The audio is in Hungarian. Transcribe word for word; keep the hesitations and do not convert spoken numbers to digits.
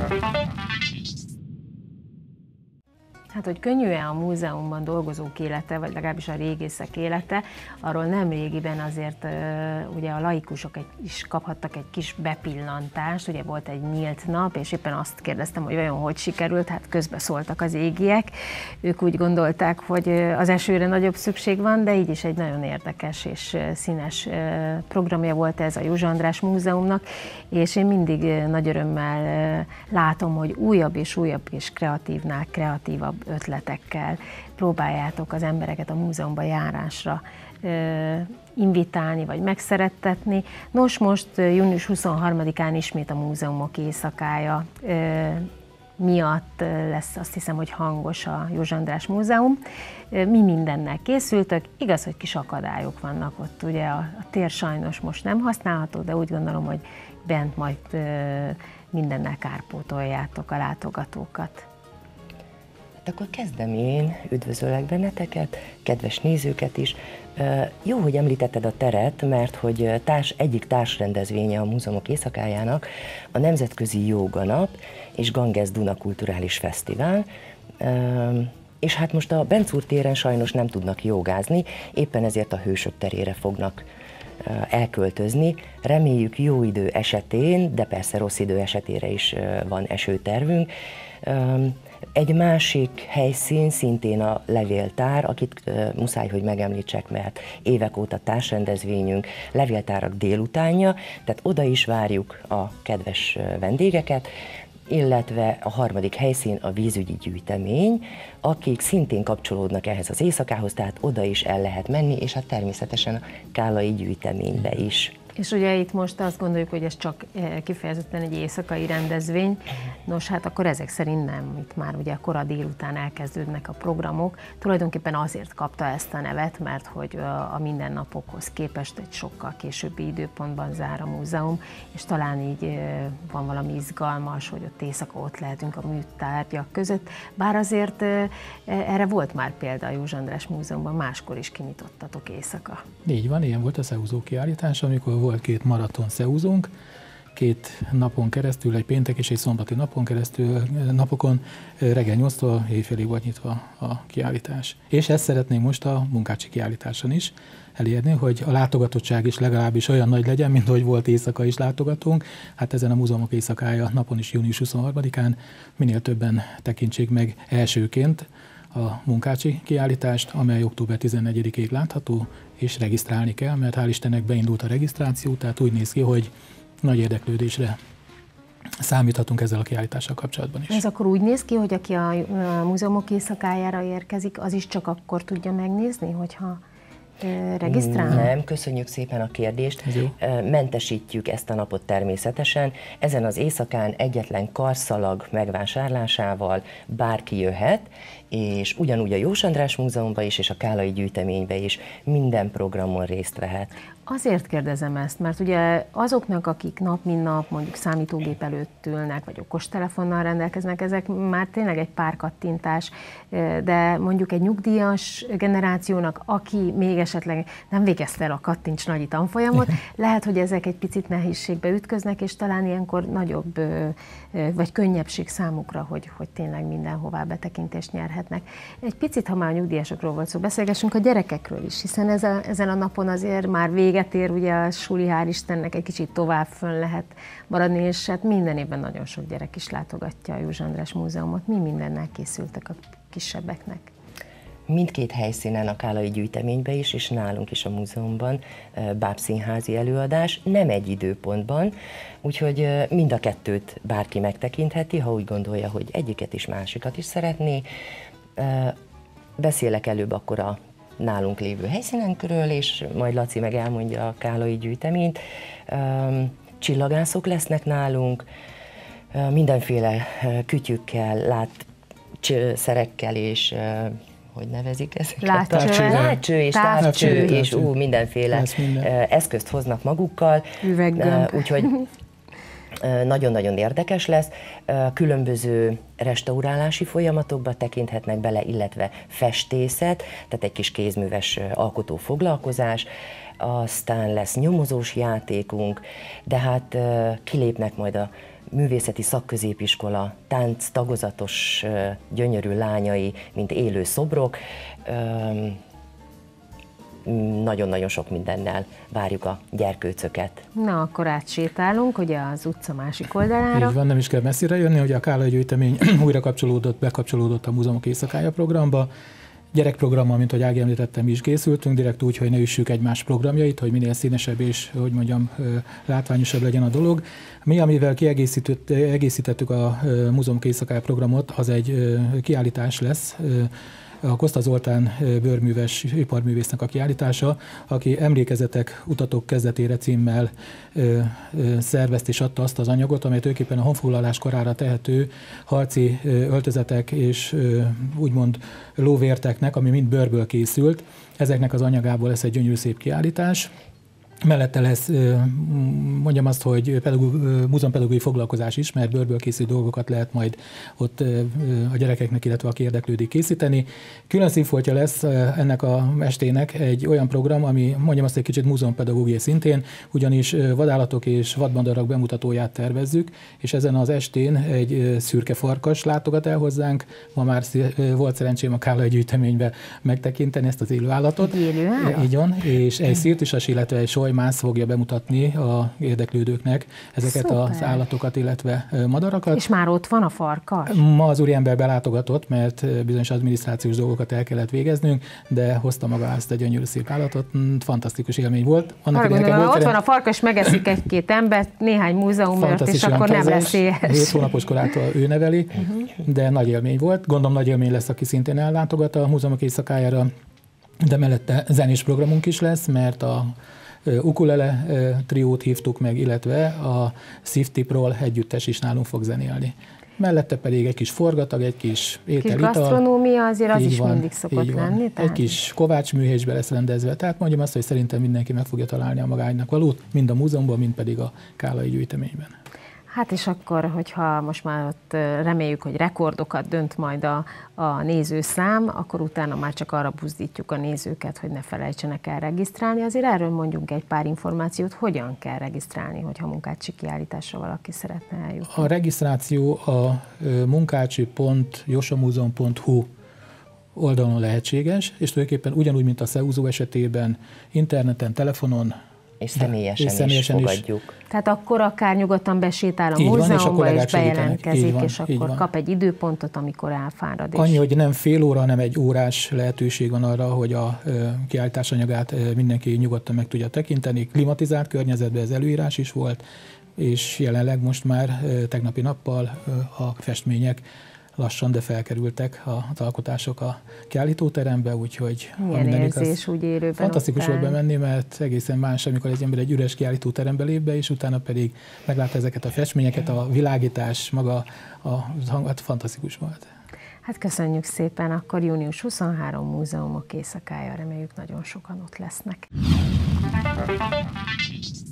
Hát, hogy könnyű-e a múzeumban dolgozók élete, vagy legalábbis a régészek élete, arról nem régiben azért ugye a laikusok is kaphattak egy kis bepillantást, ugye volt egy nyílt nap, és éppen azt kérdeztem, hogy vajon hogy sikerült, hát közbeszóltak az égiek. Ők úgy gondolták, hogy az esőre nagyobb szükség van, de így is egy nagyon érdekes és színes programja volt ez a József András Múzeumnak, és én mindig nagy örömmel látom, hogy újabb és újabb és kreatívnál kreatívabb ötletekkel próbáljátok az embereket a múzeumba járásra ö, invitálni vagy megszerettetni. Nos, most június huszonharmadikán ismét a múzeumok éjszakája ö, miatt lesz, azt hiszem, hogy hangos a József András Múzeum. Mi mindennel készültök, igaz, hogy kis akadályok vannak ott, ugye a, a tér sajnos most nem használható, de úgy gondolom, hogy bent majd ö, mindennel kárpótoljátok a látogatókat. Akkor kezdem én, üdvözöllek benneteket, kedves nézőket is. Jó, hogy említetted a teret, mert hogy társ, egyik társrendezvénye a Múzeumok éjszakájának a Nemzetközi Jóga Nap és Ganges Duna Kulturális Fesztivál. És hát most a Bencúr téren sajnos nem tudnak jogázni, éppen ezért a Hősök terére fognak elköltözni. Reméljük jó idő esetén, de persze rossz idő esetére is van esőtervünk. Egy másik helyszín szintén a Levéltár, akit uh, muszáj, hogy megemlítsek, mert évek óta társrendezvényünk, Levéltárak délutánja, tehát oda is várjuk a kedves vendégeket, illetve a harmadik helyszín a vízügyi gyűjtemény, akik szintén kapcsolódnak ehhez az éjszakához, tehát oda is el lehet menni, és hát természetesen a Kálai gyűjteménybe is. És ugye itt most azt gondoljuk, hogy ez csak kifejezetten egy éjszakai rendezvény, nos hát akkor ezek szerint nem, itt már ugye kora délután elkezdődnek a programok, tulajdonképpen azért kapta ezt a nevet, mert hogy a mindennapokhoz képest egy sokkal későbbi időpontban zár a múzeum, és talán így van valami izgalmas, hogy ott éjszaka ott lehetünk a műtárgyak között, bár azért erre volt már példa a József András Múzeumban, máskor is kinyitottatok éjszaka. Így van, ilyen volt a Szeúzó kiállítás, amikor volt két maraton szeúzónk, két napon keresztül, egy péntek és egy szombati napon keresztül, napokon reggel nyolctól éjfélig volt nyitva a kiállítás. És ezt szeretném most a Munkácsi kiállításon is elérni, hogy a látogatottság is legalábbis olyan nagy legyen, mint hogy volt éjszaka is látogatónk. Hát ezen a Múzeumok éjszakája napon is június huszonharmadikán minél többen tekintsék meg elsőként a Munkácsi kiállítást, amely október tizennegyedikéig látható, és regisztrálni kell, mert hál' Istennek beindult a regisztráció, tehát úgy néz ki, hogy nagy érdeklődésre számíthatunk ezzel a kiállítással kapcsolatban is. Ez akkor úgy néz ki, hogy aki a Múzeumok éjszakájára érkezik, az is csak akkor tudja megnézni, hogyha regisztrál? Nem, köszönjük szépen a kérdést. Mentesítjük ezt a napot természetesen. Ezen az éjszakán egyetlen karszalag megvásárlásával bárki jöhet, és ugyanúgy a József András Múzeumban is, és a Kálai gyűjteményben is minden programon részt vehet. Azért kérdezem ezt, mert ugye azoknak, akik nap mint nap mondjuk számítógép előtt ülnek, vagy okostelefonnal rendelkeznek, ezek már tényleg egy pár kattintás, de mondjuk egy nyugdíjas generációnak, aki még esetleg nem végezte el a kattints nagyi tanfolyamot, lehet, hogy ezek egy picit nehézségbe ütköznek, és talán ilyenkor nagyobb vagy könnyebbség számukra, hogy, hogy tényleg mindenhová betekintést nyerhetnek. Egy picit, ha már a nyugdíjasokról volt szó, beszélgessünk a gyerekekről is, hiszen ez a, ezen a napon azért már véget ér, ugye a suli, hál' Istennek egy kicsit tovább fönn lehet maradni, és hát minden évben nagyon sok gyerek is látogatja a József András Múzeumot. Mi mindennel készültek a kisebbeknek? Mindkét helyszínen, a Kálai gyűjteményben is, és nálunk is a múzeumban bábszínházi előadás, nem egy időpontban, úgyhogy mind a kettőt bárki megtekintheti, ha úgy gondolja, hogy egyiket is, másikat is szeretné. Beszélek előbb akkor a nálunk lévő helyszínenkről, és majd Laci meg elmondja a Kálai gyűjteményt. Csillagászok lesznek nálunk, mindenféle kütyükkel, látszerekkel és hogy nevezik ezeket? Látcső. Látcső és távcső, és ú, mindenféle minden. eszközt hoznak magukkal. Üveggömb. Úgyhogy nagyon-nagyon érdekes lesz. Különböző restaurálási folyamatokba tekinthetnek bele, illetve festészet, tehát egy kis kézműves alkotó foglalkozás, aztán lesz nyomozós játékunk, de hát kilépnek majd a művészeti szakközépiskola tánc tagozatos gyönyörű lányai, mint élő szobrok. Nagyon-nagyon sok mindennel várjuk a gyerkőcöket. Na, akkor átsétálunk ugye az utca másik oldalára. Így van, nem is kell messzire jönni, hogy a Kállai gyűjtemény újra kapcsolódott, bekapcsolódott a Múzeumok Éjszakája programba. Gyerekprogrammal, mint hogy Ági említettem, is készültünk, direkt úgy, hogy ne üssük egymás programjait, hogy minél színesebb és, hogy mondjam, látványosabb legyen a dolog. Mi, amivel kiegészítettük a Múzeumok Éjszakája programot, az egy kiállítás lesz, a Koszta Zoltán bőrműves iparművésznek a kiállítása, aki Emlékezetek utatok kezdetére címmel ö, ö, szervezt és adta azt az anyagot, amely tulajdonképpen a honfoglalás korára tehető harci ö, öltözetek és ö, úgymond lóvérteknek, ami mind bőrből készült. Ezeknek az anyagából lesz egy gyönyörű szép kiállítás. Mellette lesz, mondjam azt, hogy múzeumpedagógiai foglalkozás is, mert bőrből készült dolgokat lehet majd ott a gyerekeknek, illetve aki érdeklődik, készíteni. Külön színfoltja lesz ennek a estének egy olyan program, ami mondjam azt egy kicsit múzeumpedagógiai szintén, ugyanis vadállatok és vadmadarak bemutatóját tervezzük, és ezen az estén egy szürke farkas látogat el hozzánk. Ma már volt szerencsém a Kállai gyűjteménybe megtekinteni ezt az élőállatot. Élőállat? Így van, és egy szirtusas, illetve egy Mász fogja bemutatni a érdeklődőknek ezeket Szuper. Az állatokat, illetve madarakat. És már ott van a farkas? Ma az úriember belátogatott, mert bizonyos adminisztrációs dolgokat el kellett végeznünk, de hozta maga ezt a gyönyörű szép állatot. Fantasztikus élmény volt. Annak gondolom, volt ott szerint... van a farkas, megeszik egy-két embert, néhány múzeumért, és akkor nem lesz éhes. hét hónapos korától ő neveli, uh-huh. de nagy élmény volt. Gondolom nagy élmény lesz, aki szintén ellátogat a Múzeumok Éjszakájára, de mellette zenés programunk is lesz, mert a ukulele triót hívtuk meg, illetve a Szívtipról együttes is nálunk fog zenélni. Mellette pedig egy kis forgatag, egy kis étel, ital. Gasztronómia azért az is van, mindig szokott lenni. Tehát... Egy kis kovácsműhésbe lesz rendezve. Tehát mondjam azt, hogy szerintem mindenki meg fogja találni a magának valót, mind a múzeumban, mind pedig a Kállai gyűjteményben. Hát és akkor, hogyha most már ott reméljük, hogy rekordokat dönt majd a, a nézőszám, akkor utána már csak arra buzdítjuk a nézőket, hogy ne felejtsenek el regisztrálni. Azért erről mondjunk egy pár információt, hogyan kell regisztrálni, hogyha munkácsi kiállításra valaki szeretne eljutni. A regisztráció a munkácsi pont josamúzeum pont hu oldalon lehetséges, és tulajdonképpen ugyanúgy, mint a Szeúzó esetében, interneten, telefonon, És személyesen, és személyesen is fogadjuk. Is. Tehát akkor akár nyugodtan besétál a így múzeumba, van, és, és bejelentkezik, van, és akkor kap egy időpontot, amikor elfárad. Annyi, hogy nem fél óra, hanem egy órás lehetőség van arra, hogy a kiállítás anyagát mindenki nyugodtan meg tudja tekinteni. Klimatizált környezetben ez előírás is volt, és jelenleg most már tegnapi nappal a festmények lassan, de felkerültek az alkotások a kiállítóterembe, úgyhogy... Milyen érzés úgy élőben? Fantasztikus volt bemenni, mert egészen más, amikor egy ember egy üres kiállítóterembe lép be, és utána pedig meglát ezeket a festményeket, a világítás, maga a hang, hát fantasztikus volt. Hát köszönjük szépen, akkor június huszonharmadika Múzeumok Éjszakája, reméljük nagyon sokan ott lesznek.